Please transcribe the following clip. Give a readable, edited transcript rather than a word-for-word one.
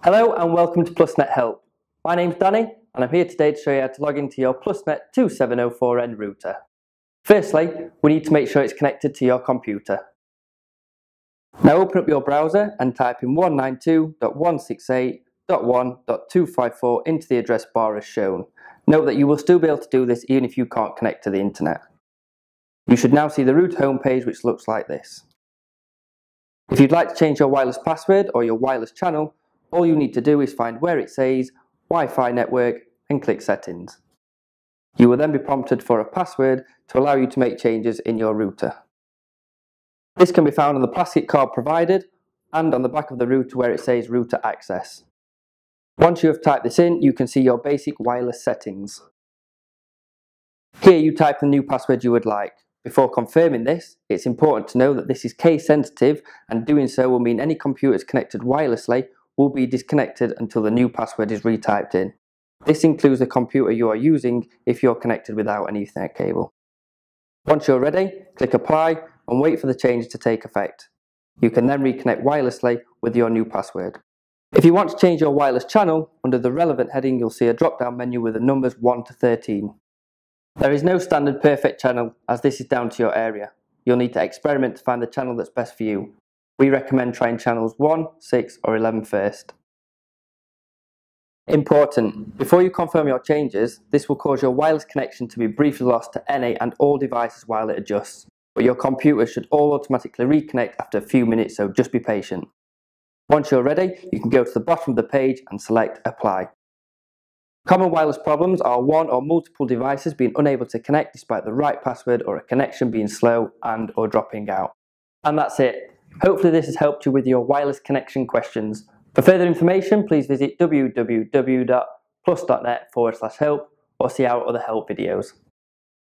Hello and welcome to Plusnet Help. My name's Danny and I'm here today to show you how to log into your Plusnet 2704N router. Firstly, we need to make sure it's connected to your computer. Now open up your browser and type in 192.168.1.254 into the address bar as shown. Note that you will still be able to do this even if you can't connect to the internet. You should now see the root homepage, which looks like this. If you'd like to change your wireless password or your wireless channel, all you need to do is find where it says Wi-Fi network and click settings. You will then be prompted for a password to allow you to make changes in your router. This can be found on the plastic card provided and on the back of the router where it says router access. Once you have typed this in, you can see your basic wireless settings. Here you type the new password you would like. Before confirming this, it's important to know that this is case sensitive, and doing so will mean any computers connected wirelessly will be disconnected until the new password is retyped in. This includes the computer you are using if you're connected without an Ethernet cable. Once you're ready, click apply and wait for the change to take effect. You can then reconnect wirelessly with your new password. If you want to change your wireless channel, under the relevant heading you'll see a drop down menu with the numbers 1 to 13. There is no standard perfect channel as this is down to your area. You'll need to experiment to find the channel that's best for you. We recommend trying channels 1, 6 or 11 first. Important: before you confirm your changes, this will cause your wireless connection to be briefly lost to any and all devices while it adjusts, but your computer should all automatically reconnect after a few minutes, so just be patient. Once you're ready, you can go to the bottom of the page and select apply. Common wireless problems are one or multiple devices being unable to connect despite the right password, or a connection being slow and or dropping out. And that's it. Hopefully this has helped you with your wireless connection questions. For further information, please visit www.plus.net/help or see our other help videos.